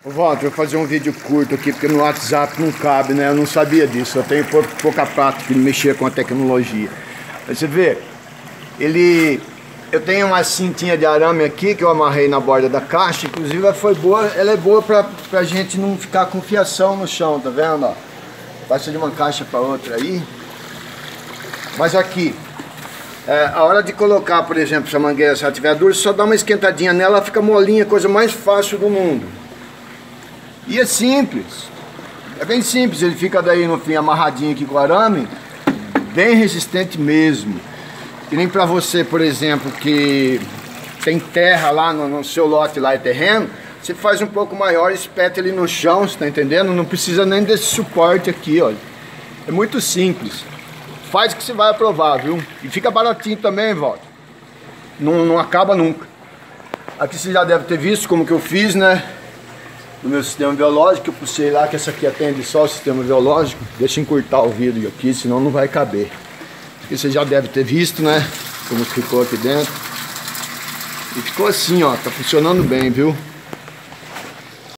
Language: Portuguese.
Walter, eu vou fazer um vídeo curto aqui, porque no WhatsApp não cabe, né? Eu não sabia disso, eu tenho pouca prática de mexer com a tecnologia. Você vê, eu tenho uma cintinha de arame aqui que eu amarrei na borda da caixa, inclusive ela é boa pra gente não ficar com fiação no chão, tá vendo? Ó, passa de uma caixa para outra aí. Mas aqui, a hora de colocar, por exemplo, se a mangueira se ela estiver dura, só dá uma esquentadinha nela, ela fica molinha, coisa mais fácil do mundo. E é simples, é bem simples, ele fica daí no fim amarradinho aqui com o arame, bem resistente mesmo. E nem pra você, por exemplo, que tem terra lá no seu lote, lá é terreno, você faz um pouco maior, espeta ele no chão, você tá entendendo? Não precisa nem desse suporte aqui, olha. É muito simples. Faz que você vai aprovar, viu? E fica baratinho também, Walter. Não acaba nunca. Aqui você já deve ter visto como que eu fiz, né? Do meu sistema biológico, eu puxei lá, que essa aqui atende só o sistema biológico. Deixa eu encurtar o vídeo aqui, senão não vai caber. Aqui você já deve ter visto, né? Como ficou aqui dentro. E ficou assim, ó, tá funcionando bem, viu?